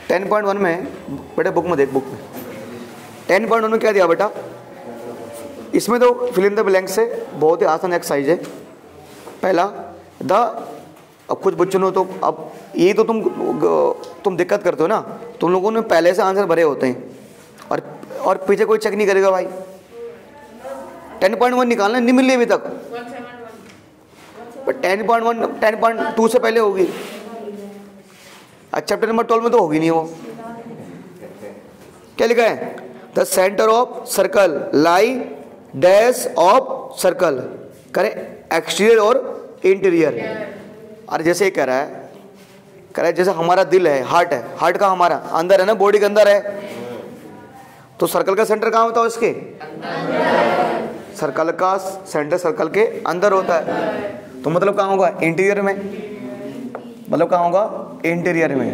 10.1 में बेटा बुक में देख, बुक में 10.1 में क्या दिया बेटा, इसमें तो फिल इन द ब्लैंक से बहुत ही आसान एक्सरसाइज है। पहला अब कुछ बच्चों ने तो अब ये तो तुम दिक्कत करते हो ना, तुम लोगों ने पहले से आंसर भरे होते हैं और पीछे कोई चेक नहीं करेगा भाई। 10.1 निकालना नहीं मिली अभी तक, पर 10.1 10.2 से पहले होगी। चैप्टर नंबर 12 में तो होगी नहीं वो। क्या लिखा है, the centre of circle lie dash of circle, करें एक्सटीरियर और इंटीरियर। अरे जैसे ये कह रहा है जैसे हमारा दिल है, हार्ट है, हार्ट का हमारा अंदर है ना, बॉडी के अंदर है, तो सर्कल का सेंटर कहाँ होता है उसके, सर्कल का सेंटर सर्कल के अंदर होता है, तो मतलब कहाँ होगा, इंटीरियर में। मतलब कहाँ होगा, इंटीरियर में,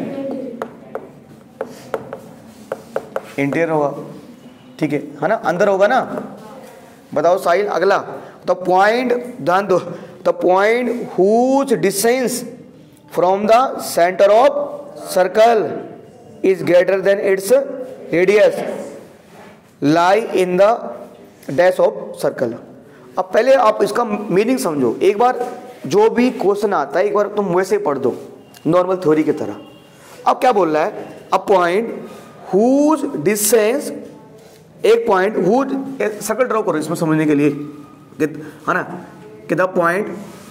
इंटीरियर होगा, ठीक है ना, अंदर होगा ना। बताओ साहिल अगला, द पॉइंट, ध्यान दो, the point whose distance from the centre of circle is greater than its radius lie in the dash of circle. अब पहले आप इसका मीनिंग समझो, एक बार जो भी क्वेश्चन आता है एक बार तुम वैसे पढ़ दो नॉर्मल थ्योरी की तरह। अब क्या बोल रहा है, अ पॉइंट हुज डिस्टेंस, एक पॉइंट हुज, सर्कल ड्रॉ करो इसमें समझने के लिए, है ना, कि the point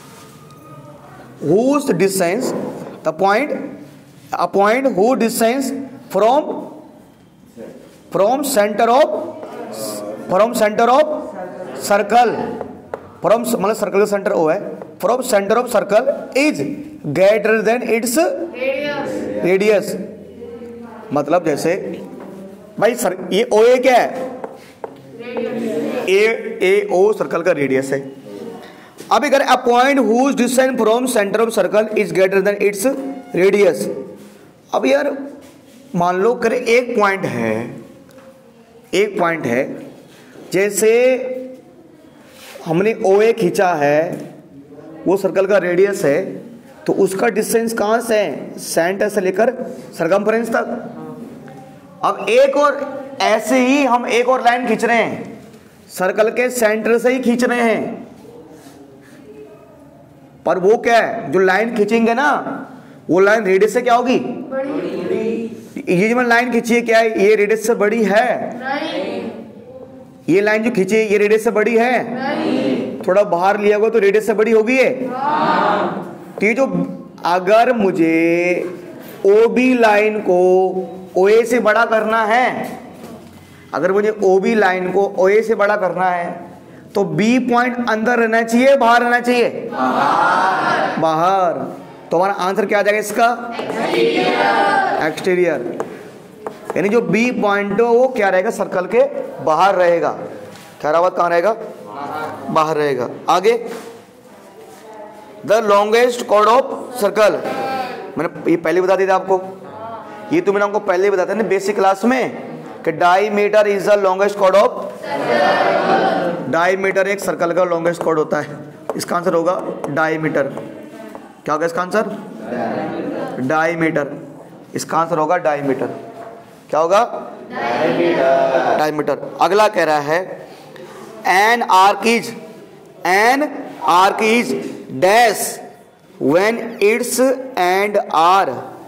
whose distance, the point, a point whose distance from centre of circle, from मतलब सर्कल का सेंटर ओ है, from centre of circle is greater than its radius. मतलब जैसे भाई सर ये ओ ए क्या है, ए ओ सर्कल का रेडियस है। अब अगर a point whose distance from centre of circle is greater than its radius. अब यार मान लो करे एक पॉइंट है, जैसे हमने ओ ए खींचा है, वो सर्कल का रेडियस है, तो उसका डिस्टेंस कहाँ से है, सेंटर से लेकर सरकमफ्रेंस तक। अब एक और ऐसे ही हम एक और लाइन खींच रहे हैं, सर्कल के सेंटर से ही खींच रहे हैं, पर वो क्या है, जो लाइन खींचेंगे ना वो लाइन रेडियस से क्या होगी, ये जो मैंने लाइन खींची है क्या है, ये रेडियस से बड़ी है, ये लाइन जो खींची है ये रेडियस से बड़ी है, थोड़ा बाहर लिया होगा तो रेडियस से बड़ी होगी ये। तो ये जो अगर मुझे ओ बी लाइन को ओ ए से बड़ा करना है, अगर मुझे ओ बी लाइन को ओ ए से बड़ा करना है, तो बी पॉइंट अंदर रहना चाहिए बाहर रहना चाहिए, बाहर। तो हमारा आंसर क्या आ जाएगा इसका, एक्सटीरियर। यानी जो बी पॉइंट हो वो क्या रहेगा, सर्कल के बाहर रहेगा। खैरावत कहाँ रहेगा, बाहर रहेगा। आगे, the longest chord of circle, मैंने ये पहले बता दिया था आपको, ये तो मैंने आपको पहले बताया था ना बेसिक क्लास में, कि diameter is the longest chord of, diameter एक सर्कल का लॉन्गेस्ट कॉर्ड होता है। इसका आंसर होगा डायमीटर। क्या होगा इसका आंसर, डायमीटर। इसका आंसर होगा डायमीटर। क्या होगा, डायमीटर। अगला कह रहा है an arc is dash when its end are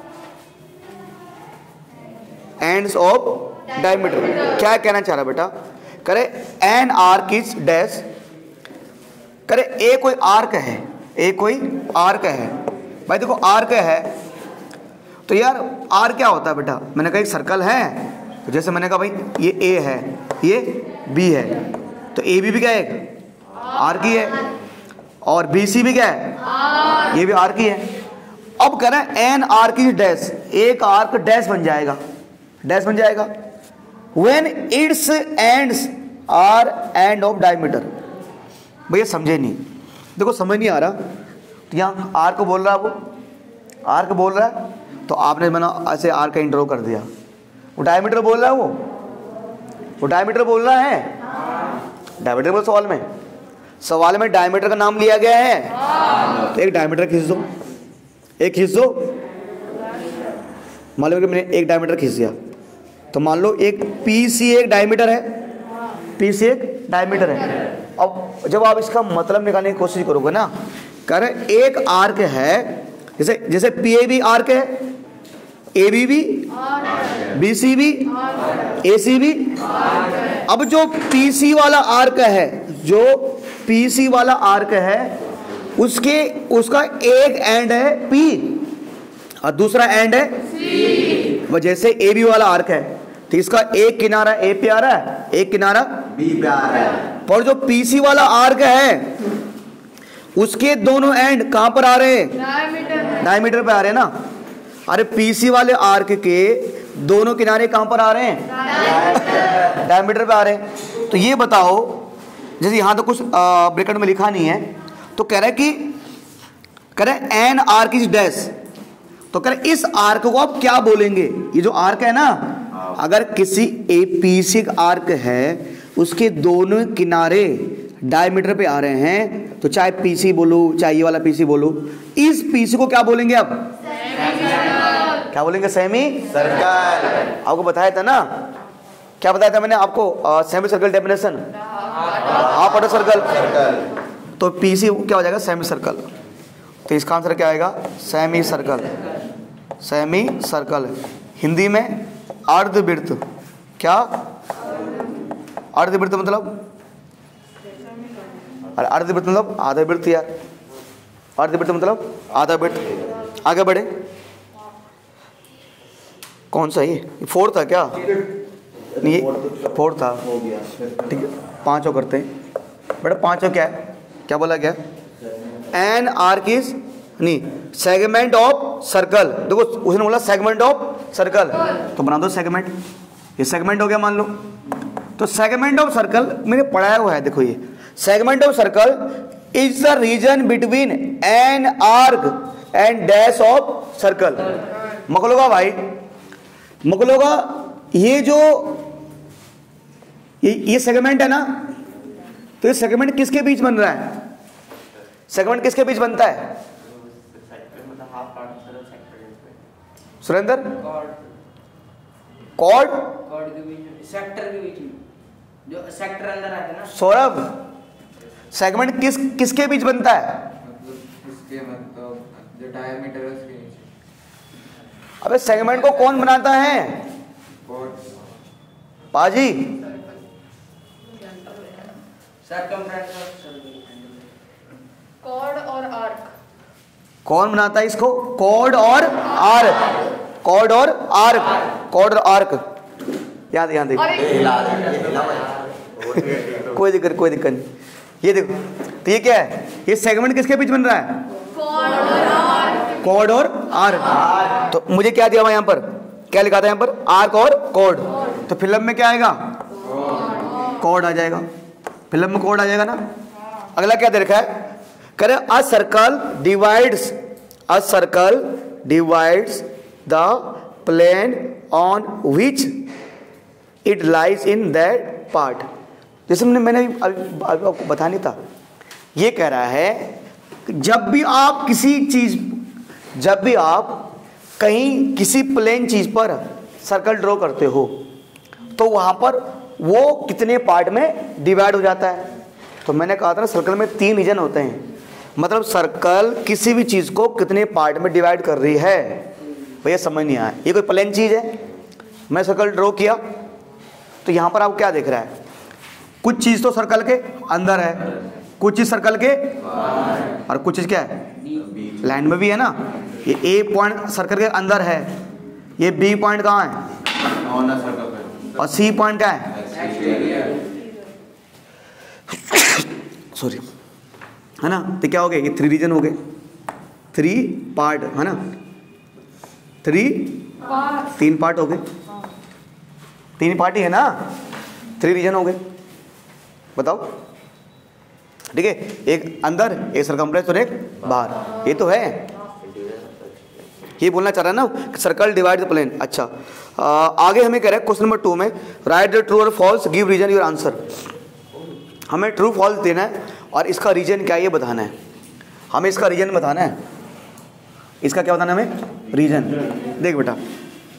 ends of diameter. क्या कहना चाह रहा बेटा, करे एन आर्क इज डैश, करे ए कोई आर्क है, ए कोई आर्क है। भाई देखो आर्क है तो यार आर क्या होता है बेटा, मैंने कहा एक सर्कल है, तो जैसे मैंने कहा भाई ये ए है ये बी है, तो ए बी भी क्या है, आर की है, और बी सी भी क्या है, ये भी आर की है। अब कह रहे हैं एन आर की डैश, एक आर्क डैश बन जाएगा, डैश बन जाएगा when its ends are end of diameter. भैया समझे नहीं, देखो समझ नहीं आ रहा, तो यहाँ आर्क बोल रहा है, वो आर्क बोल रहा है, तो आपने मैंने ऐसे आर्क का इंट्रो कर दिया, वो डायमीटर बोल रहा है, वो डायमीटर बोल रहा है, डायमीटर बोल सवाल में डायमीटर का नाम लिया गया है, तो एक डायमीटर खींच दो, एक खींच दो, मान लो कि मैंने एक डायमीटर खींच दिया, तो मान लो एक पीसी एक डायमीटर है, पीसी एक डायमीटर है। अब जब आप इसका मतलब निकालने की कोशिश करोगे ना, कह रहे एक आर्क है, जैसे पीएबी आर्क है, एबी भी, बीसी भी, एसी भी। अब जो पीसी वाला आर्क है, जो पीसी वाला आर्क है, उसका एक एंड है पी और दूसरा एंड है सी। वो जैसे ए बी वाला आर्क है, तो इसका एक किनारा ए पे आ रहा है, एक किनारा बी पे आ रहा है। पर जो पीसी वाला आर्क है, उसके दोनों एंड कहां पर आ रहे हैं? डायमीटर पे आ रहे हैं ना। अरे पीसी वाले आर्क के दोनों किनारे कहां पर आ रहे हैं? डायमीटर पे आ रहे हैं। तो ये बताओ, जैसे यहां तो कुछ ब्रैकेट में लिखा नहीं है, तो कह रहा है एन आर्क इज डैश, तो कह रहे इस आर्क को आप क्या बोलेंगे? ये जो आर्क है ना, अगर किसी पीसी आर्क है, उसके दोनों किनारे डायमीटर पे आ रहे हैं, तो चाहे पीसी बोलो चाहे ये वाला पीसी बोलो, इस पीसी को क्या बोलेंगे आप? क्या बोलेंगे? Semi circle. आपको बताया था ना, क्या बताया था मैंने आपको? Semi circle definition, half order circle. तो पीसी क्या हो जाएगा? Semi circle. तो इसका आंसर क्या आएगा? Semi circle. Semi circle Hindi में अर्धवृत्त। क्या अर्धवृत्त मतलब? अरे अर्धवृत्त मतलब आधा वृत्त यार, अर्धवृत्त मतलब आधा वृत्त। आगे बढ़े, कौन सा ये फोर्थ था क्या? नहीं ये फोर्थ था, ठीक है। पांचों करते हैं बेटा। पांचों क्या है? क्या बोला गया? एन आर्क इज नहीं सेगमेंट ऑफ सर्कल। देखो उसने बोला सेगमेंट ऑफ सर्कल, तो बना दो सेगमेंट। ये सेगमेंट हो गया मान लो। तो सेगमेंट ऑफ सर्कल मैंने पढ़ाया हुआ है, देखो ये segment of circle is the region between an arc and dash of circle. मकलोगा भाई, मकलोगा ये जो ये सेगमेंट है ना, तो ये सेगमेंट किसके बीच बन रहा है? सेगमेंट किसके बीच बनता है? सुरेंद्र, कॉर्ड के बीच में, सेक्टर के बीच में, जो सेक्टर अंदर आता है ना। सौरभ, सेगमेंट किसके बीच बनता है? इसके मतलब जो डायमीटर है उसके नीचे। अबे सेगमेंट को कौन बनाता है? पाजी, कॉर्ड और आर्क। कौन बनाता है इसको? कॉर्ड और आर्क। कॉर्ड और आर्क, कॉर्ड और आर्क। याद देखो, कोई दिक्कत नहीं। ये देखो, तो ये क्या है? ये सेगमेंट किसके बीच बन रहा है? कॉर्ड और आर्क। तो मुझे क्या दिया हुआ यहाँ पर? क्या लिखा था यहाँ पर? आर्क और कॉर्ड। तो फिल्म में क्या आएगा? कॉर्ड आ जाएगा। फिल्म में कॉर्ड आ जाएगा ना। अगला क्या दे रखा है? कह रहे a circle divides the plane on which it lies in that part. जैसे मैंने आपको बता नहीं था, ये कह रहा है जब भी आप कहीं किसी प्लेन चीज पर सर्कल ड्रॉ करते हो, तो वहां पर वो कितने पार्ट में डिवाइड हो जाता है। तो मैंने कहा था ना, सर्कल में 3 रीजन होते हैं। मतलब सर्कल किसी भी चीज को कितने पार्ट में डिवाइड कर रही है, भैया समझ नहीं आया। ये कोई प्लेन चीज है, मैं सर्कल ड्रॉ किया, तो यहां पर आप क्या देख रहा है? कुछ चीज तो सर्कल के अंदर है, कुछ चीज सर्कल के और कुछ चीज क्या है? लाइन में भी है ना। ये ए पॉइंट सर्कल के अंदर है, ये बी पॉइंट कहाँ है और सी पॉइंट क्या है? सॉरी, है ना। तो क्या हो गए? ये 3 रीजन हो गए, 3 पार्ट है ना। 3 पार्ट हो गए, 3 पार्ट ही है ना, 3 रीजन हो गए। बताओ, ठीक है। एक अंदर, एक सर्कमफ्लेक्स और एक बाहर। ये तो है, ये बोलना चाह रहा है ना, सर्कल डिवाइड द प्लेन। अच्छा, आगे हमें कह रहा है क्वेश्चन नंबर 2 में राइट द ट्रू और false, give reason your answer. हमें ट्रू फॉल्स देना है और इसका रीजन क्या है ये बताना है। हमें इसका रीजन बताना है। इसका क्या बताना है हमें? रीजन। देख बेटा,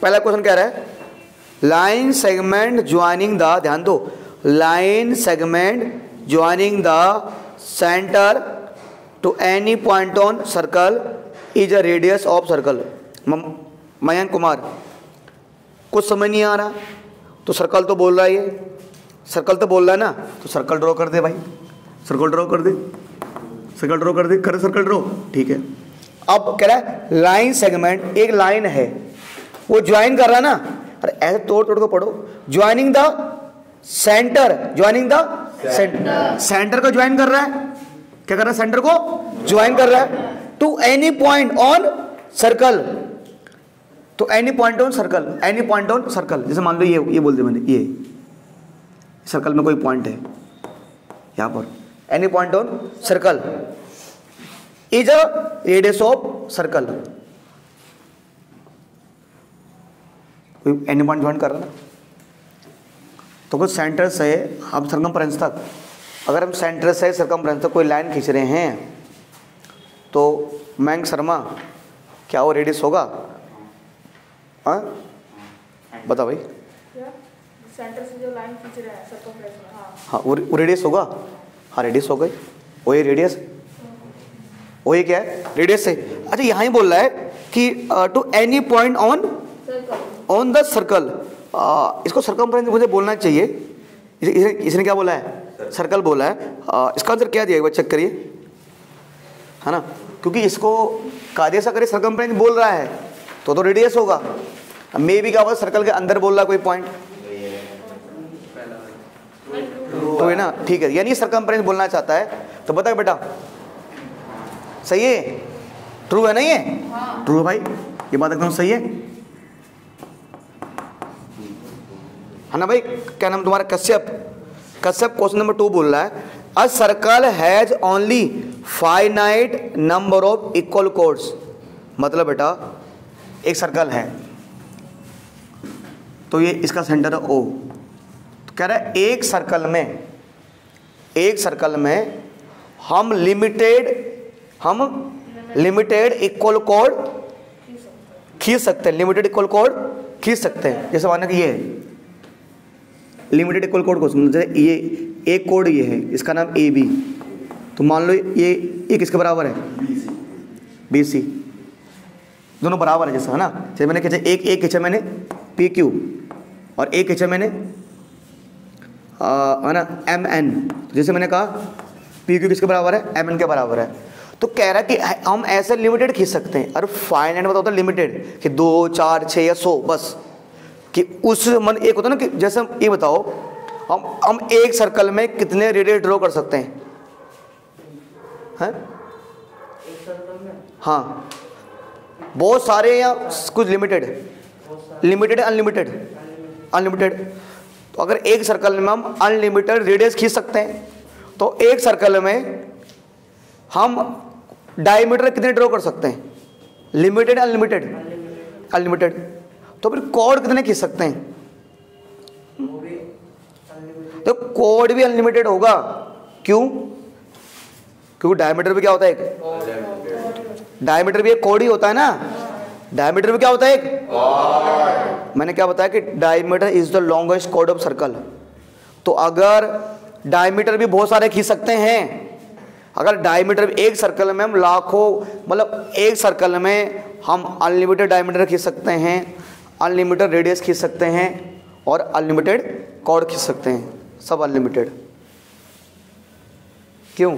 पहला क्वेश्चन कह रहा है लाइन सेगमेंट ज्वाइनिंग द, ध्यान दो, line segment joining the centre to any point on circle is a radius of circle. Mayank Kumar, कुछ समझ नहीं आ रहा तो सर्कल तो बोल रहा है, ये सर्कल तो बोल रहा है ना, तो सर्कल ड्रॉ कर दे भाई, सर्कल ड्रॉ कर दे, सर्कल ड्रॉ कर दे, कर सर्कल ड्रॉ, ठीक है। अब कह रहा है लाइन सेगमेंट, एक लाइन है वो ज्वाइन कर रहा है ना, अरे ऐसे तोड़ तोड़ को पढ़ो, joining the centre, joining the centre, centre को ज्वाइन कर रहा है, क्या कर रहा है, सेंटर को ज्वाइन कर रहा है to any point on circle, तो any point on circle, any point on circle, जैसे मान लो ये बोल दिया मैंने, ये सर्कल में कोई पॉइंट है यहां पर, any point on circle is a radius of circle, कोई एनी पॉइंट ज्वाइन कर रहा है ना, तो कुछ सेंटर से हम सर्कमफ्रेंस तक, अगर हम सेंटर से सर्कमफ्रेंस तक कोई लाइन खींच रहे हैं तो मयंक शर्मा क्या वो रेडियस होगा? हाँ बता भाई, सेंटर से जो लाइन खींच रहे हैं सर्कमफ्रेंस में, हाँ वो रेडियस होगा, हाँ रेडियस हो गई, वही रेडियस, वही क्या है रेडियस से। अच्छा यहाँ ही बोल रहा है कि to any point on the circle, इसको सर्कमफ्रेंस मुझे बोलना चाहिए, इसने क्या बोला है, सर्कल बोला है, इसका आंसर क्या दिया एक बार चेक करिए, है ना, क्योंकि इसको कार्य सा करे सर्कमफ्रेंस बोल रहा है तो रेडियस होगा, मे भी क्या होगा सर्कल के अंदर बोल रहा है कोई पॉइंट, तो है ना, ठीक है, यानी सर्कमफ्रेंस बोलना चाहता है, तो बता बेटा सही है, ट्रू है ना, ये ट्रू है भाई, ये बात एकदम सही है ना भाई। क्या नाम तुम्हारा? कश्यप, कश्यप क्वेश्चन नंबर 2 बोल रहा है a circle has only finite number of equal chords, मतलब बेटा एक सर्कल है तो ये इसका सेंटर है O, तो कह रहा है एक सर्कल में हम लिमिटेड इक्वल कोड खींच सकते हैं, लिमिटेड इक्वल कोड खींच सकते हैं, जैसे माना कि ये है लिमिटेड इक्वल कोड को, जैसे ये एक कोड ये है, इसका नाम AB, तो मान लो ये किसके बराबर है, BC, दोनों बराबर है जैसा, है ना, जैसे मैंने खींचा एक खींचा मैंने PQ और एक खींचा मैंने है ना MN, जैसे मैंने कहा PQ किसके बराबर है, MN के बराबर है, तो कह रहा है कि हम ऐसे लिमिटेड खींच सकते हैं, और फाइनाइट मतलब होता है लिमिटेड कि 2 4 6 या 100 बस, कि उस मन एक होता है ना कि जैसे हम ये बताओ हम एक सर्कल में कितने रेडियस ड्रॉ कर सकते हैं, हाँ बहुत सारे या कुछ लिमिटेड अनलिमिटेड, तो अगर एक सर्कल में हम अनलिमिटेड रेडियस खींच सकते हैं तो एक सर्कल में हम डायमीटर कितने ड्रॉ कर सकते हैं, लिमिटेड अनलिमिटेड, तो फिर कोड कितने खींच सकते हैं, तो कोड भी अनलिमिटेड होगा, क्यों, क्योंकि डायमीटर भी क्या होता है एक, डायमीटर भी एक कोड ही होता है ना, डायमीटर भी क्या होता है एक, मैंने क्या बताया कि डायमीटर इज द लॉन्गेस्ट कोड ऑफ सर्कल, तो अगर डायमीटर भी बहुत सारे खींच सकते हैं, अगर डायमीटर एक सर्कल में हम लाखों, मतलब एक सर्कल में हम अनलिमिटेड डायमीटर खींच सकते हैं, अनलिमिटेड रेडियस खींच सकते हैं और अनलिमिटेड कॉर्ड खींच सकते हैं, सब अनलिमिटेड, क्यों,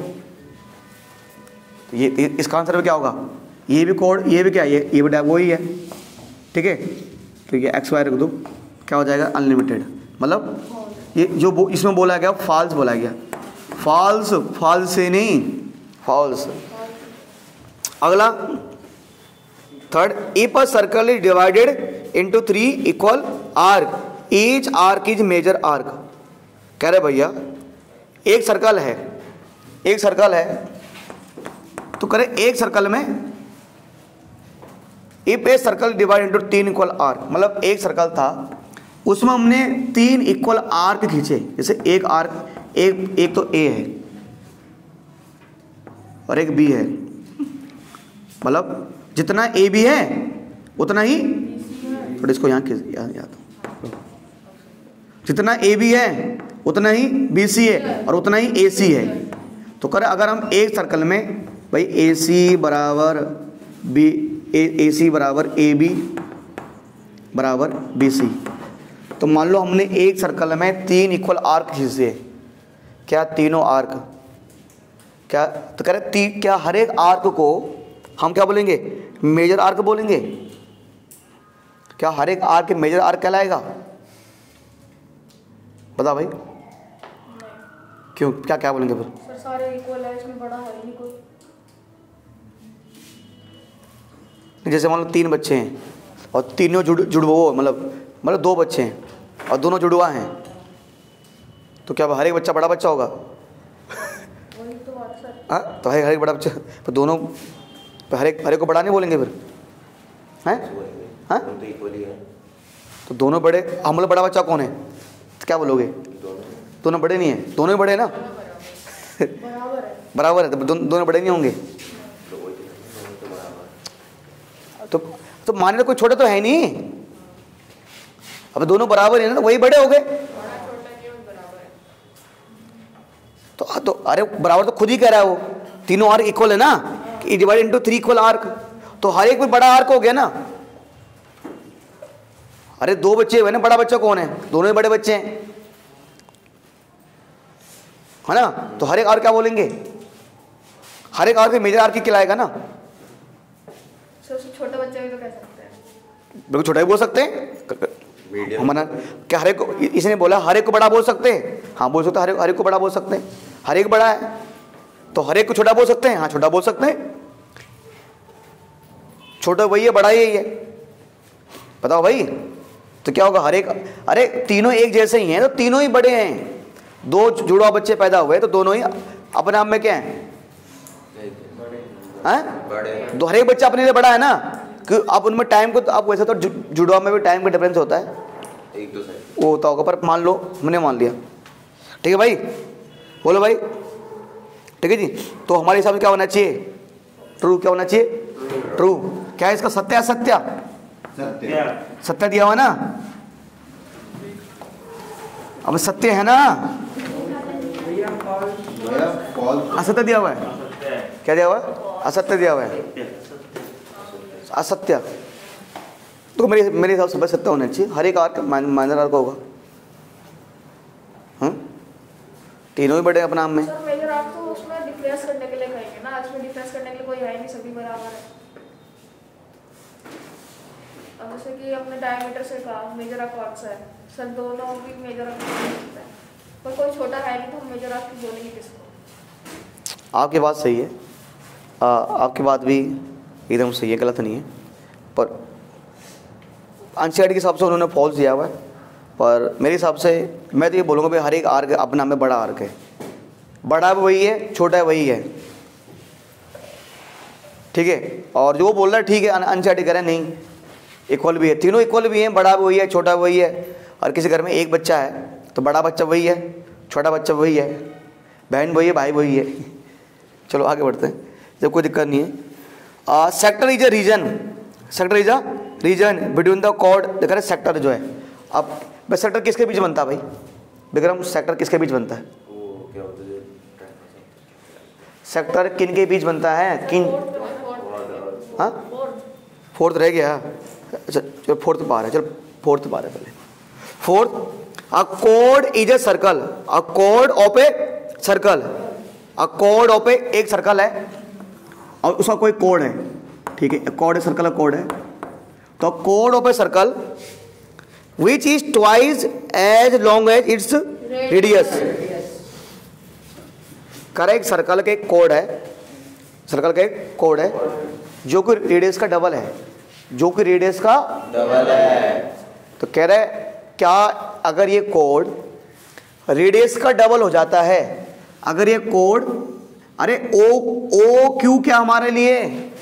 ये इसका आंसर क्या होगा, ये भी कोड, ये भी क्या, ये भी वही है, ठीक है, तो ये XY रख दो, क्या हो जाएगा अनलिमिटेड, मतलब ये जो इसमें बोला गया फॉल्स बोला गया, फॉल्स से नहीं, फॉल्स। अगला third, if a circle is divided into 3 equal arc, each arc is major arc, कह रहे भैया एक सर्कल है तो करे एक सर्कल में if a circle divide into 3 equal arc, मतलब एक सर्कल था उसमें हमने 3 इक्वल आर्क खींचे, जैसे एक आर्क एक तो A है और एक B है, मतलब जितना AB है उतना ही बट इसको यहाँ याद जितना ए बी है उतना ही बी सी है और उतना ही ए सी है। तो कर अगर हम एक सर्कल में भाई ए सी बराबर बी ए सी बराबर ए बी बराबर बी सी, तो मान लो हमने एक सर्कल में 3 इक्वल आर्क खींचे, क्या तीनों आर्क क्या, तो कह रहे क्या हर एक आर्क को हम क्या बोलेंगे, मेजर आर्क बोलेंगे। क्या हर एक आर्क मेजर आर्क कहलाएगा? बता भाई क्यों, क्या क्या बोलेंगे फिर? सर सारे इक्वल है, इसमें बड़ा है ही नहीं कोई। जैसे मान लो 3 बच्चे हैं और तीनों जुड़वो मतलब 2 बच्चे हैं और दोनों जुड़वा हैं, तो क्या हर एक बच्चा बड़ा बच्चा होगा? वही तो बात सर। हाँ, तो हर एक बड़ा बच्चा, तो दोनों हर एक को बड़ा नहीं बोलेंगे फिर हैं? हाँ, तो दोनों बड़े, हम लोग बड़ा बच्चा कौन है, तो क्या बोलोगे? दोनों बड़े नहीं है, दोनों ही बड़े हैं ना। बराबर है। बराबर है, तो दोनों बड़े नहीं होंगे। तो मान लो कोई छोटा तो है नहीं, अब दोनों बराबर है ना, तो वही बड़े हो गए। तो अरे बराबर तो खुद ही कह रहा है वो, तीनों आर्क इक्वल है ना, डिवाइड इनटू 3 इक्वल आर्क, तो हर एक में बड़ा आर्क हो गया ना। अरे 2 बच्चे हुए ना, बड़ा बच्चा कौन है? दोनों ही बड़े बच्चे हैं, है ना। तो हर एक आर्क क्या बोलेंगे? हर एक आर्क मेजर आर्क ही कहलाएगा ना। सबसे छोटे बच्चे भी तो कह सकते हैं। बिल्कुल छोटा ही बोल सकते हैं, हमारा क्या हर एक को, इसने बोला हर एक को बड़ा बोल सकते हैं, हाँ बोल सकते हैं, हर एक को बड़ा बोल सकते हैं। हर एक बड़ा है तो हर एक को छोटा बोल सकते हैं, हाँ छोटा बोल सकते हैं। छोटा वही है, बड़ा यही है, बताओ भाई। तो क्या होगा, हर एक, अरे तीनों एक जैसे ही हैं तो तीनों ही बड़े हैं। 2 जुड़वा बच्चे पैदा हुए तो दोनों ही अपने आप में क्या है, हैं? तो हर एक बच्चा अपने लिए बड़ा है ना, कि आप उनमें टाइम को, तो आप वैसे तो जुड़वा में भी टाइम का डिफरेंस होता है, वो होता होगा, पर मान लो हमने मान लिया, ठीक है भाई, बोलो भाई, ठीक है जी। तो हमारे हिसाब से क्या होना चाहिए, ट्रू, क्या होना चाहिए, ट्रू। क्या है इसका सत्य? असत्य? सत्य दिया हुआ ना, अब सत्य है ना, असत्य दिया हुआ है, क्या दिया हुआ है? असत्य दिया हुआ है, असत्य। तो मेरे हिसाब से सत्य होना चाहिए, हर एक आर्क माइनर आर्क होगा। हाँ, तीनों ही बड़े अपने नाम में। सर मेजर आर्क तो उसमें डिफरेंस करने के लिए कहेंगे ना, इसमें डिफरेंस करने के लिए कोई है नहीं, सभी बराबर है। अब जैसे कि अपने डायमीटर से कहा मेजर आर्क कौन सा है, सर दोनों भी मेजर आर्क हो सकता है, पर कोई छोटा है नहीं तो हम मेजर आर्क बोलेंगे किसको? आपकी बात सही है, आपकी बात भी एकदम सही है, गलत नहीं है, पर एनसीईआरटी के हिसाब से उन्होंने फॉल्स दिया हुआ है। पर मेरे हिसाब से मैं तो ये बोलूँगा भाई हर एक आर्क अपने नाम में बड़ा आर्क है, बड़ा भी वही है, छोटा है वही है, ठीक है। और जो बोल रहा है ठीक है, एनसीईआरटी कह रहे हैं नहीं, इक्वल भी है, तीनों इक्वल भी हैं, बड़ा भी वही है, छोटा वही है। और किसी घर में एक बच्चा है तो बड़ा बच्चा वही है, छोटा बच्चा वही है, बहन वही है, भाई वही है। चलो आगे बढ़ते हैं, जब कोई दिक्कत नहीं है। Sector is a region, sector is a region between the chord, देख रहे सेक्टर जो है, अब सेक्टर किसके बीच बनता है भाई विक्रम, सेक्टर किसके बीच बनता है? सेक्टर किन के बीच बनता है, किन? हाँ, फोर्थ रह गया, अच्छा चलो फोर्थ पार है, चलो फोर्थ पार है पहले। Fourth, a code is a circle, a code of a circle, a code of ए, एक सर्कल है और उसका कोई कोड है, ठीक है, कोड है, सर्कल का कोड है, तो कोड of a circle which is twice as long as its radius. Correct, circle का एक कोड है, सर्कल का एक कोड है जो कि रेडियस का डबल है, जो कि रेडियस का डबल है। तो कह रहे क्या अगर ये कोड रेडियस का डबल हो जाता है, अगर ये कोड, अरे ओ क्यू क्या हमारे लिए,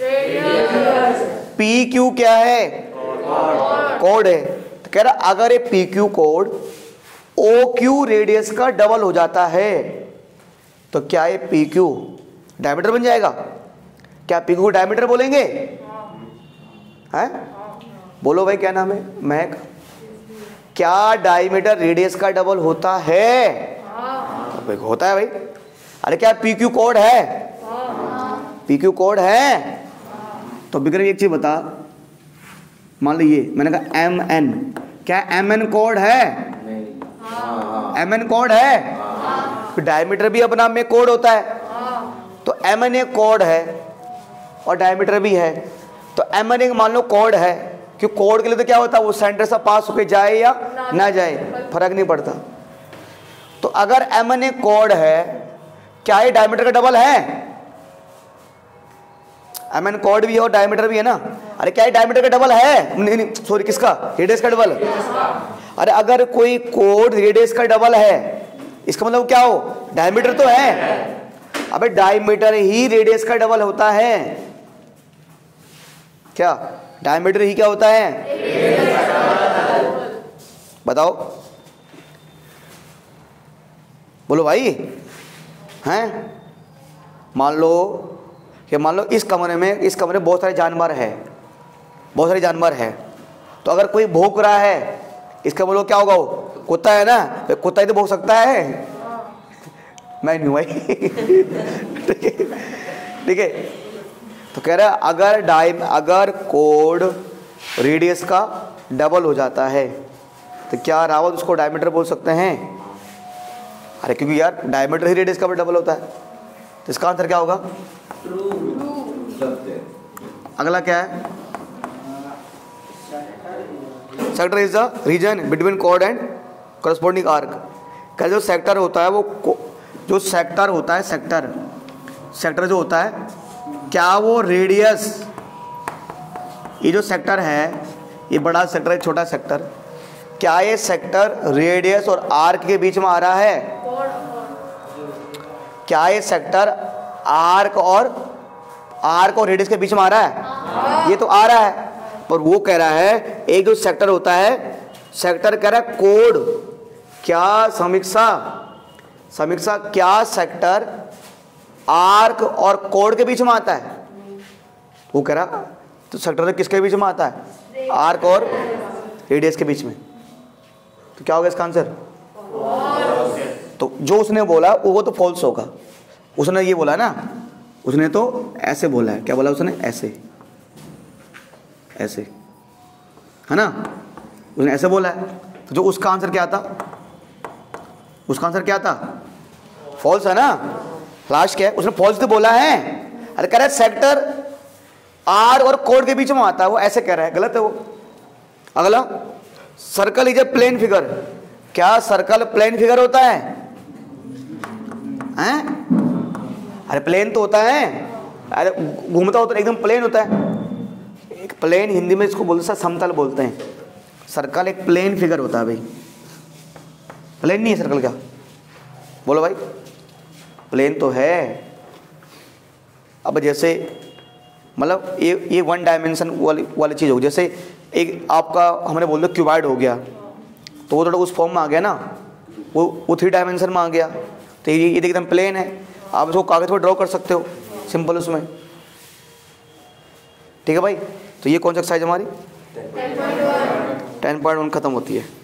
पी क्यू क्या है, कोड है। तो कह रहा अगर ये पी क्यू कोड ओ क्यू रेडियस का डबल हो जाता है तो क्या ये पी क्यू डायमीटर बन जाएगा? क्या पी क्यू को डायमीटर बोलेंगे हैं? बोलो भाई, क्या नाम है? महक। क्या डायमीटर रेडियस का डबल होता है? भाई होता है भाई। अरे क्या पीक्यू कोड है? पीक्यू कोड है। तो विक्रम एक चीज बता, मान लो ये मैंने कहा एम एन, क्या एम एन कोड है? एम एन कोड है। तो डायमीटर भी अपना में कोड होता है, तो एम एन एक कोड है और डायमीटर भी है। तो एम एन एक मान लो कोड है, कि कोड के लिए तो क्या होता है, वो सेंटर से पास होके जाए या ना जाए, फर्क नहीं पड़ता। तो अगर एम एन एक कोड है, क्या ये डायमीटर का डबल है? एम एन कोड भी है और डायमीटर भी है ना। अरे क्या ये डायमीटर का डबल है? नहीं, सॉरी, किसका? रेडियस का डबल। अरे अगर कोई कोड रेडियस का डबल है, इसका मतलब क्या हो? डायमीटर तो है। अबे डायमीटर ही रेडियस का डबल होता है। क्या डायमीटर ही क्या होता है? बताओ, बोलो भाई। हैं, मान लो इस कमरे में बहुत सारे जानवर है, तो अगर कोई भौंक रहा है, इसका बोलो क्या होगा? वो कुत्ता है ना, तो कुत्ता ही तो भौंक सकता है। मैं नहीं हूं भाई। ठीक है। तो कह रहा है अगर कोड रेडियस का डबल हो जाता है, तो क्या रावत उसको डायमीटर बोल सकते हैं? अरे क्योंकि यार डायमीटर ही रेडियस का डबल होता है। तो इसका आंसर क्या होगा? अगला क्या है? Sector is the region between कोड एंड करस्पॉन्डिंग आर्क। का जो सेक्टर होता है, वो जो सेक्टर होता है, सेक्टर जो होता है, क्या वो रेडियस, ये जो सेक्टर है, ये बड़ा सेक्टर है, छोटा सेक्टर, क्या ये सेक्टर रेडियस और आर्क के बीच में आ रहा है? क्या ये सेक्टर आर्क और रेडियस के बीच में आ रहा है? ये तो आ रहा है। पर वो कह रहा है एक जो सेक्टर होता है, सेक्टर कह रहा है कोड, क्या समीक्षा क्या सेक्टर आर्क और कोड के बीच में आता है? वो कह रहा तो सेक्टर किसके बीच में आता है? आर्क और रेडियस के बीच में। तो क्या होगा इसका आंसर? तो जो उसने बोला वो तो फॉल्स होगा। उसने ये बोला ना, उसने तो ऐसे बोला है। क्या बोला उसने? ऐसे है ना, उसने ऐसे बोला है। तो जो उसका आंसर क्या था? फॉल्स है ना। लास्ट क्या है? उसने फॉल्स तो बोला है। अरे कह रहा है सेक्टर आर और कोड के बीच में आता है, वो ऐसे कह रहा है, गलत है वो। अगला, circle is a plane figure. क्या सर्कल प्लेन फिगर होता है? अरे प्लेन तो होता है, अरे घूमता होता है, एकदम प्लेन होता है। एक प्लेन हिंदी में इसको बोलते हैं समतल बोलते हैं। सर्कल एक प्लेन फिगर होता है भाई, प्लेन नहीं है सर्कल। क्या बोलो भाई? प्लेन तो है। अब जैसे मतलब ये वन डायमेंशन वाली चीज़ होगी। जैसे एक आपका हमने बोल दो क्यूबॉइड हो गया, तो वो थोड़ा उस फॉर्म में आ गया ना, वो 3 डायमेंशन में आ गया। तो ये एकदम प्लेन है। आप इसको कागज़ पर ड्रॉ कर सकते हो सिंपल उसमें। ठीक है भाई। तो ये कौन सी एक्सरसाइज हमारी 10.1 खत्म होती है।